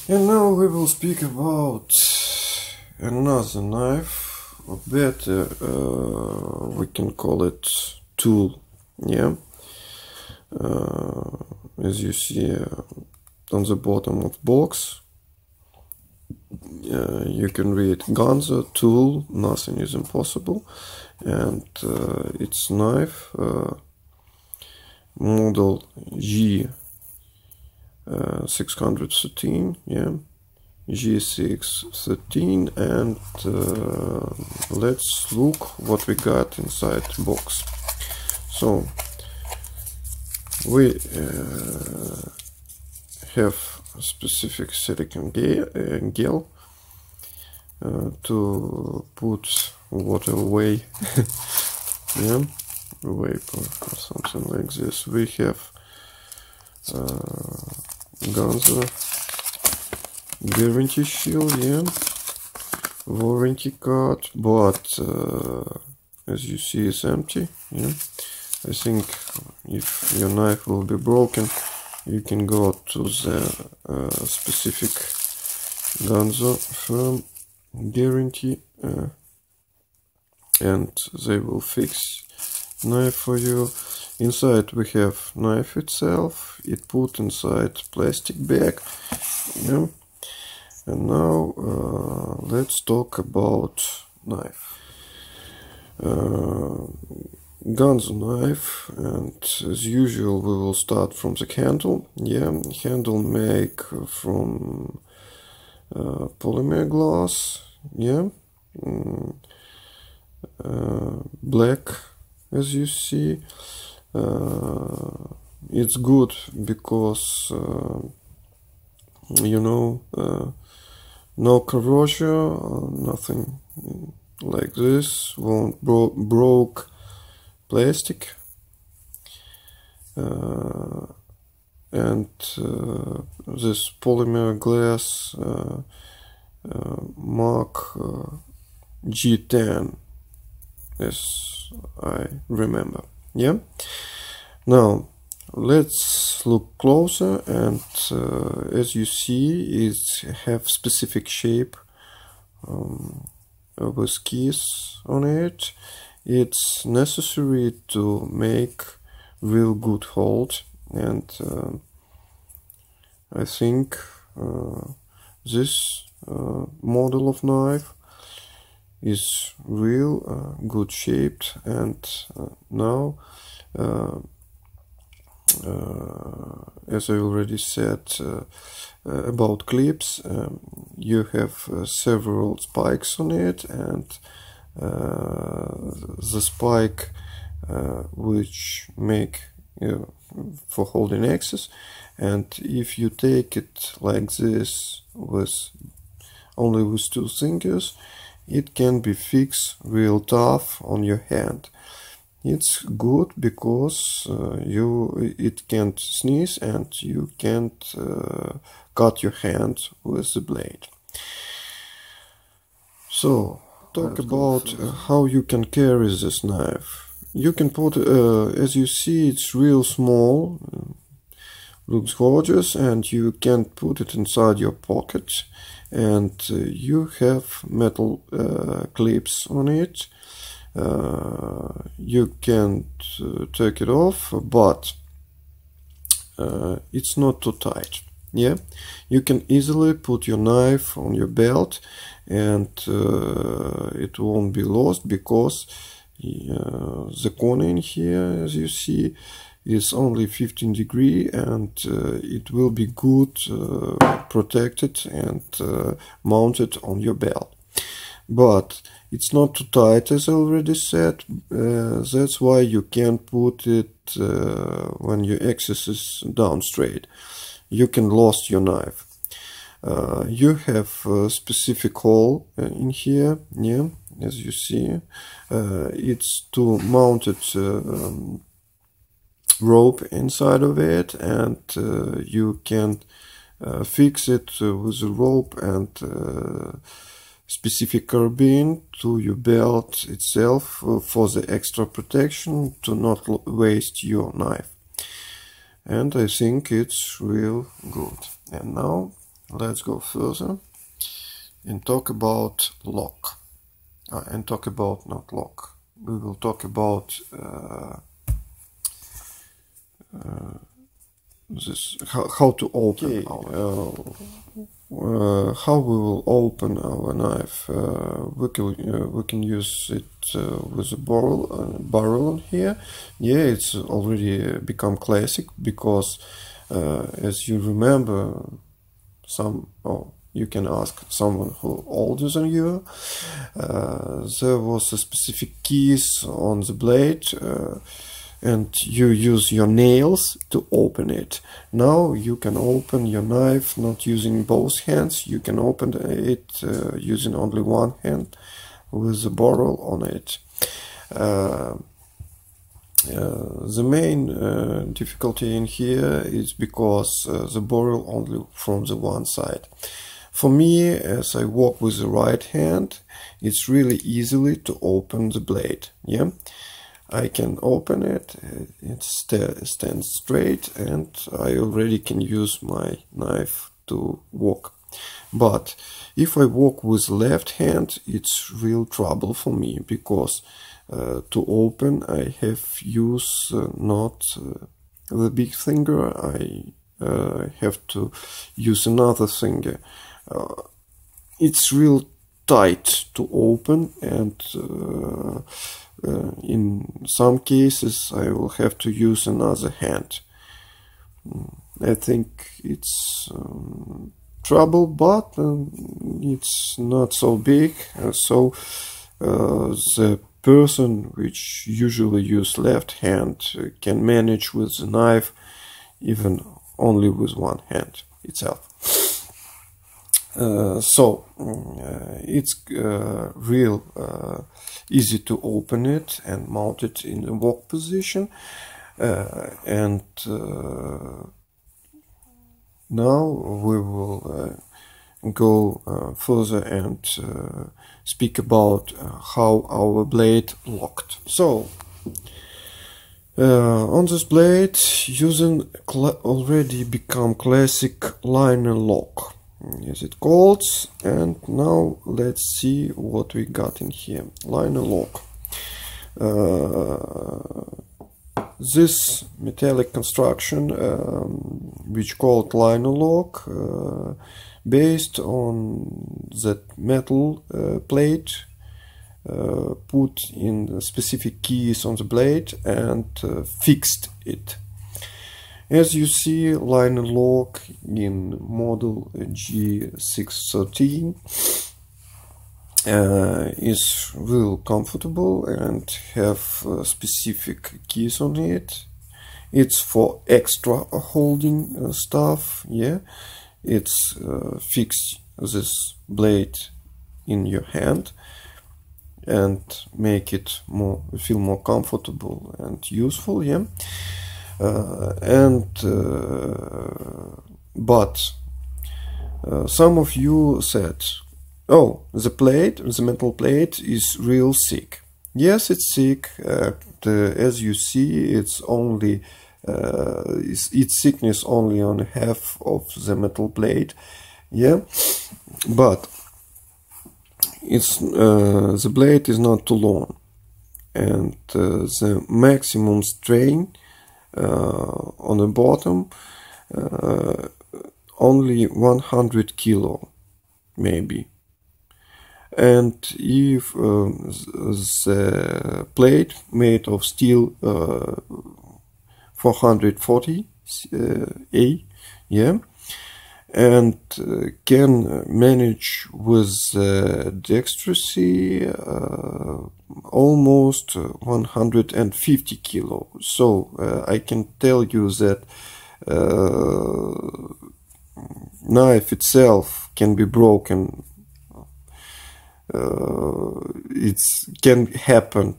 And now we will speak about another knife, or better, we can call it tool. Yeah. As you see on the bottom of box, you can read Ganzo tool, nothing is impossible, and its knife model G613, yeah, G613, and let's look what we got inside the box. So we have a specific silicone gel to put water away, yeah, vapor or something like this. We have Ganzo guarantee shield, yeah, warranty card, but as you see, it's empty. Yeah, I think if your knife will be broken, you can go to the specific Ganzo firm guarantee and they will fix knife for you. Inside we have knife itself, it put inside plastic bag, yeah. And now let's talk about knife. Ganzo knife, and as usual we will start from the handle. Yeah, handle make from polymer glass, yeah, black, as you see. It's good because you know, no corrosion, nothing like this, won't broke plastic, and this polymer glass mark G10, as I remember. Yeah. Now let's look closer, and as you see, it have specific shape with keys on it. It's necessary to make real good hold, and I think this model of knife is real good shaped. And now as I already said about clips, you have several spikes on it, and the spike which make for holding axis, and if you take it like this with only with two fingers, it can be fixed real tough on your hand. It's good because it can't sneeze and you can't cut your hand with the blade. So talk about how you can carry this knife. You can put, as you see, it's real small, looks gorgeous, and you can put it inside your pocket, and you have metal clips on it. You can't take it off, but it's not too tight. Yeah, you can easily put your knife on your belt, and it won't be lost because the corner in here, as you see, is only 15 degrees, and it will be good protected and mounted on your belt. But it's not too tight, as I already said. That's why you can put it when your axis is down straight. You can lose your knife. You have a specific hole in here, yeah, as you see. It's to mounted rope inside of it, and you can fix it with a rope and specific carabine to your belt itself for the extra protection, to not waste your knife. And I think it's real good. And now let's go further and talk about lock. And talk about not lock. We will talk about this how to open how we will open our knife. We can use it with a barrel here. Yeah, it's already become classic because as you remember, you can ask someone who older than you. There was a specific keys on the blade, and you use your nails to open it. Now you can open your knife not using both hands. You can open it using only one hand with a barrel on it. The main difficulty in here is because the barrel only from the one side. For me, as I work with the right hand, it's really easily to open the blade. Yeah, I can open it, it stands straight, and I already can use my knife to work. But if I work with left hand, it's real trouble for me, because to open I have use not the big finger, I have to use another finger. It's real tight to open, and in some cases I will have to use another hand. I think it's trouble, but it's not so big. So the person which usually use left hand can manage with the knife even only with one hand itself. It's real easy to open it and mount it in the work position, and now we will go further and speak about how our blade locked. So on this blade, using already become classic liner lock, as it calls. And now let's see what we got in here. Liner lock. This metallic construction, which called liner lock, based on that metal plate put in specific keys on the blade and fixed it. As you see, liner lock in model G613 is real comfortable and have specific keys on it. It's for extra holding stuff. Yeah, it's fix this blade in your hand and make it feel more comfortable and useful. Yeah. But some of you said, oh, the metal plate is real thick. Yes, it's thick. As you see, it's only its thickness only on half of the metal plate. Yeah, but it's the blade is not too long, and the maximum strain on the bottom only 100 kilo maybe. And if the plate made of steel 440 A, yeah, and can manage with dexterity almost 150 kilo. So I can tell you that knife itself can be broken. It can happen,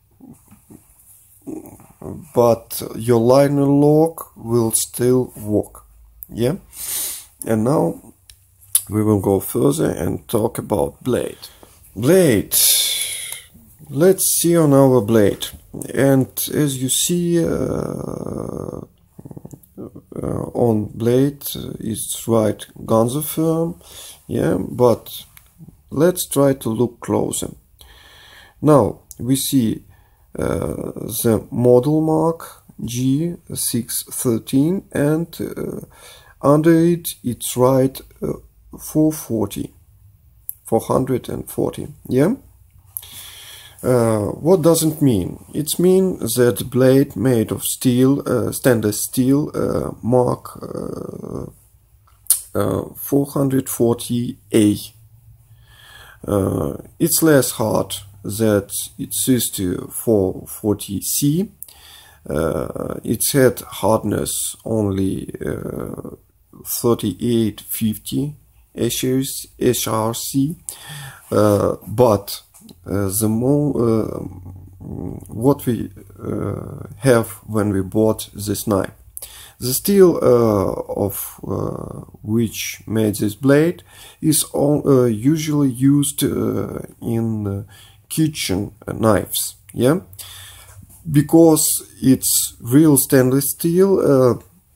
but your liner lock will still work. Yeah. And now we will go further and talk about blade. Blade. Let's see on our blade. And as you see, on blade is right Ganzo firm, yeah, but let's try to look closer. Now we see the model mark G613, and under it it's right 440, yeah. What does it mean? It means that the blade made of steel, stainless steel, mark 440A. It's less hard than its sister 440C. Its head hardness only 3850 HRC, but what we have when we bought this knife, the steel of which made this blade is usually used in kitchen knives, yeah, because it's real stainless steel,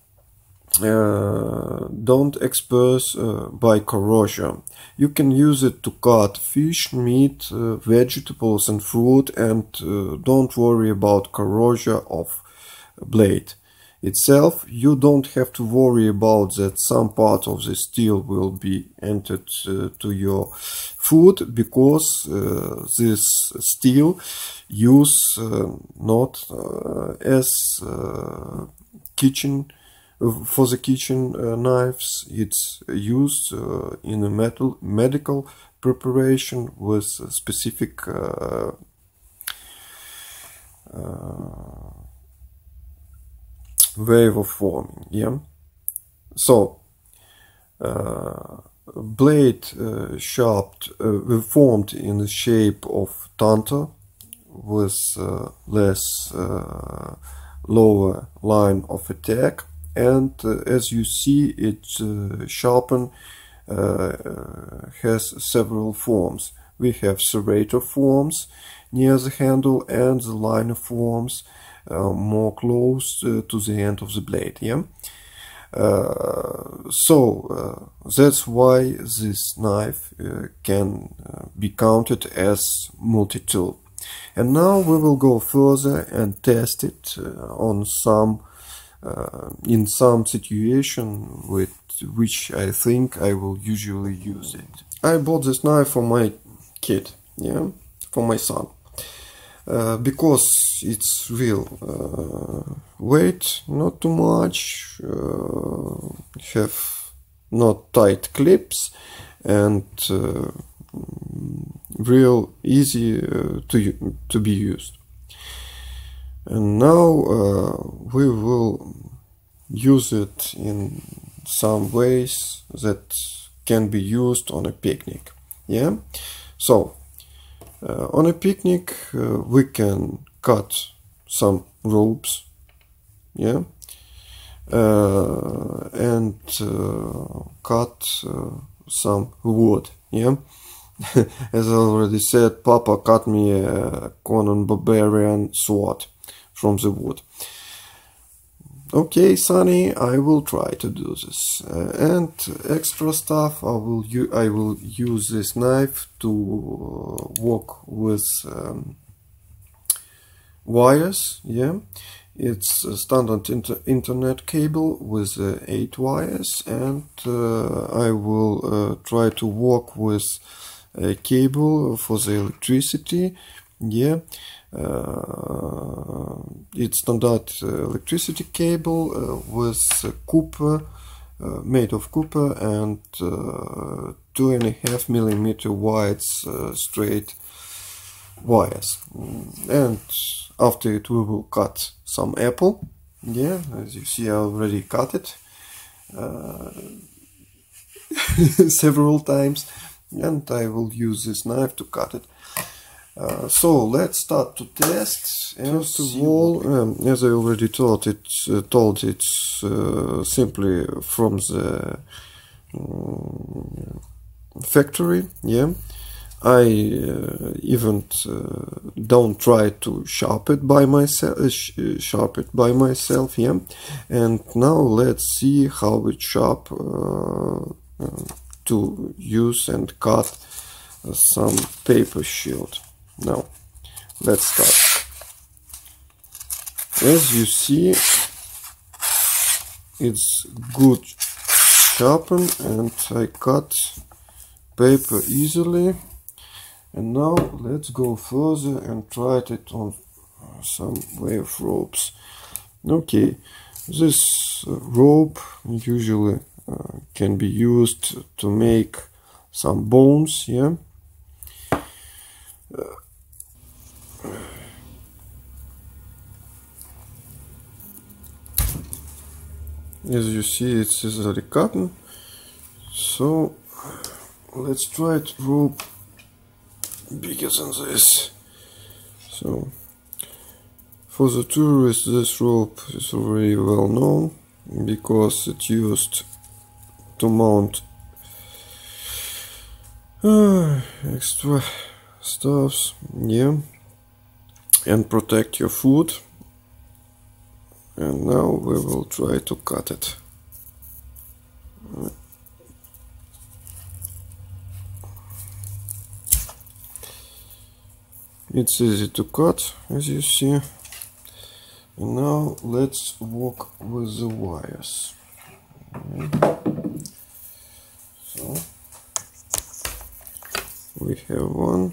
don't expose by corrosion. You can use it to cut fish, meat, vegetables and fruit, and don't worry about corrosion of blade itself. You don't have to worry about that some part of the steel will be entered to your food, because this steel used not as kitchen for the kitchen knives. It's used in a medical preparation with a specific way of forming, yeah. So blade formed in the shape of tanto with less lower line of attack, and as you see, it sharpen has several forms. We have serrator forms near the handle and the liner forms more close to the end of the blade, yeah. So that's why this knife can be counted as multi-tool. And now we will go further and test it on some in some situation with which I think I will usually use it. I bought this knife for my kid, yeah, for my son, because it's real weight, not too much, have not tight clips, and real easy to be used. And now we will use it in some ways that can be used on a picnic, yeah. So on a picnic we can cut some ropes, yeah, and cut some wood, yeah. As I already said, Papa cut me a Conan Barbarian sword from the wood. Okay, Sonny, I will try to do this. And extra stuff, I will use this knife to work with wires, yeah. It's a standard internet cable with 8 wires, and I will try to work with a cable for the electricity, yeah. It's standard electricity cable with copper, made of copper, and 2.5 millimeter wide straight wires. And after it we will cut some apple, yeah, as you see I already cut it several times, and I will use this knife to cut it. So let's start to test. First of all, as I already told, it's simply from the factory, yeah. I even don't try to sharpen it by myself, yeah. And now let's see how it's sharp to use and cut some paper shield. Now let's start. As you see, it's good sharpen, and I cut paper easily. And now let's go further and try it on some way of ropes. Okay, this rope usually can be used to make some bones, yeah. As you see, it's easily cut. So let's try it rope bigger than this. So for the tourists, this rope is already well known because it's used to mount extra stuffs, yeah, and protect your food. And now we will try to cut it. It's easy to cut, as you see. And now let's work with the wires. So we have one.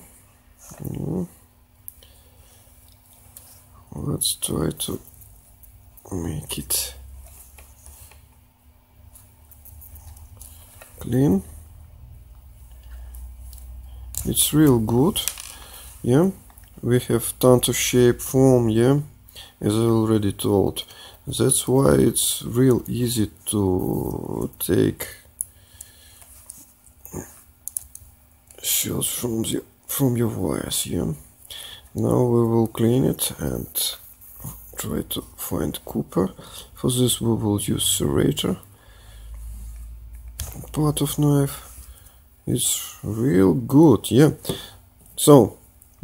Let's try to make it clean. It's real good, yeah. We have tons of shape, form, yeah, as I already told. That's why it's real easy to take shells from your wires, yeah. Now we will clean it and try to find copper. For this we will use serrator part of knife. It's real good, yeah. So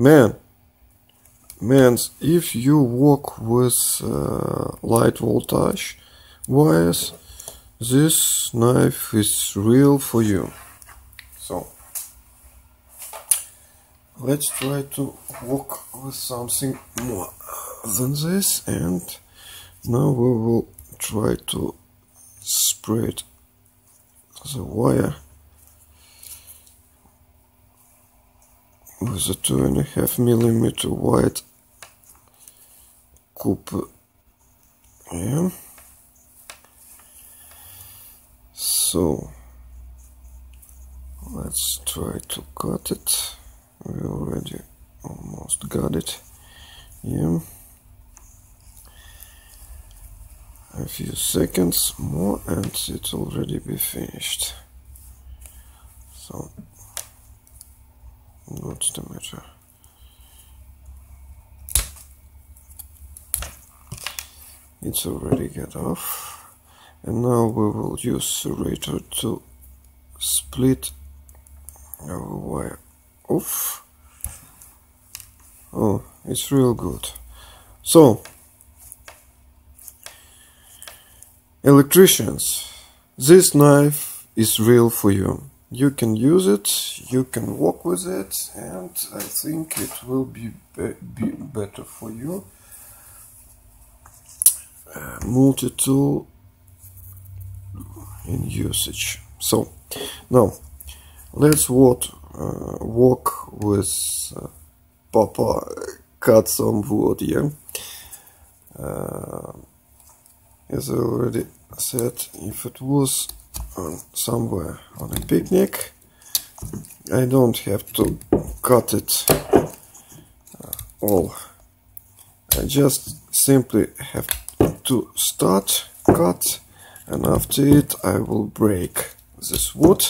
if you work with light voltage wires, this knife is real for you. So let's try to work with something more than this, and now we will try to spread the wire with a 2.5mm wide copper, yeah. So let's try to cut it. We already almost got it, yeah. A few seconds more and it's already be finished. So what's the matter? It's already got off, and now we will use serrator to split our wire off. Oh, it's real good. So electricians, this knife is real for you. You can use it, you can work with it, and I think it will be better for you. Multi-tool in usage. So now let's work with Papa cut some wood, yeah. As I already said, if it was somewhere on a picnic, I don't have to cut it all. I just simply have to start cut, and after it I will break this wood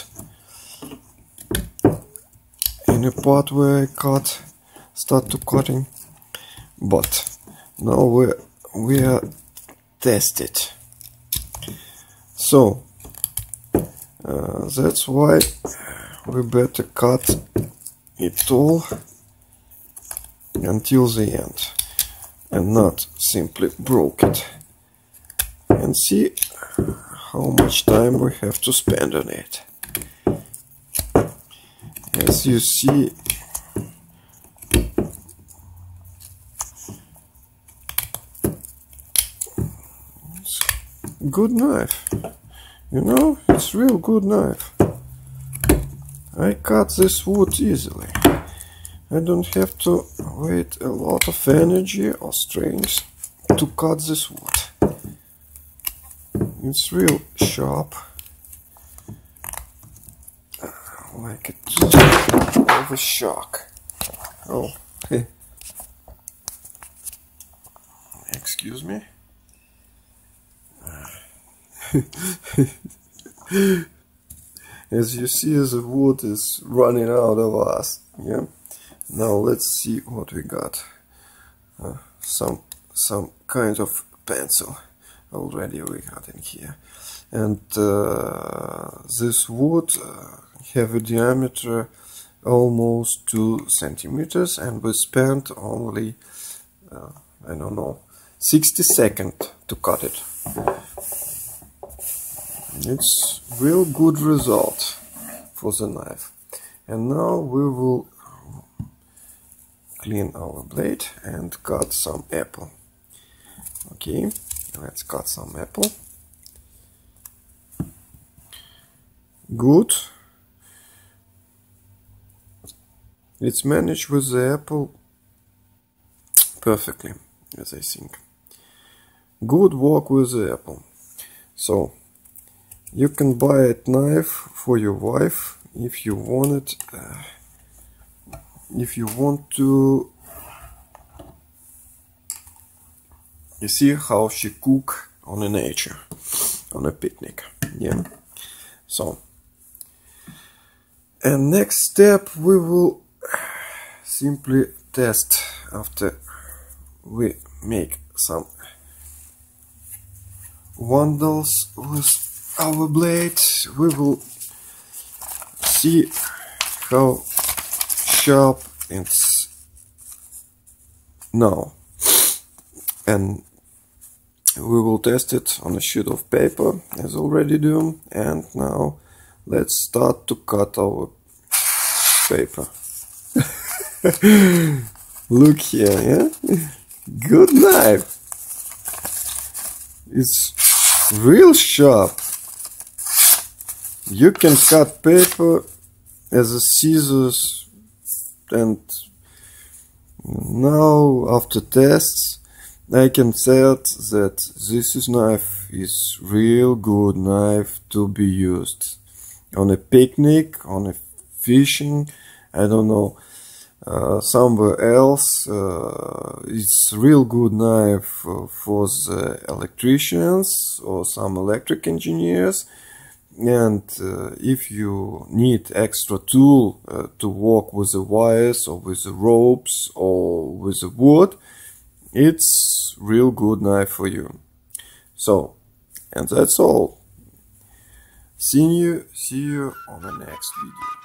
in a part where I start to cutting. But now we are tested. So that's why we better cut it all until the end and not simply broke it, and see how much time we have to spend on it. As you see, it's good knife, you know, it's real good knife. I cut this wood easily. I don't have to wait a lot of energy or strength to cut this wood. It's real sharp, like a tooth of a shark. Oh, excuse me. As you see, the wood is running out of us. Yeah. Now let's see what we got. Some kind of pencil already we got in here, and this wood have a diameter almost 2 centimeters, and we spent only I don't know, 60 seconds to cut it. It's real good result for the knife. And now we will clean our blade and cut some apple. Okay, let's cut some apple. Good. It's managed with the apple perfectly, as I think. Good work with the apple. So you can buy a knife for your wife if you want it. If you want to, you see how she cook on a nature, on a picnic. Yeah. So, and next step we will simply test after we make some wonders with our blade. We will see how sharp it's now, and we will test it on a sheet of paper as already done. And now let's start to cut our paper. Look here, yeah? Good knife. It's real sharp. You can cut paper as a scissors, and now after tests I can say that this knife is real good knife to be used on a picnic, on a fishing, I don't know, somewhere else. It's real good knife for the electricians or some electric engineers. And if you need extra tool to work with the wires or with the ropes or with the wood, it's real good knife for you. So, and that's all. See you on the next video.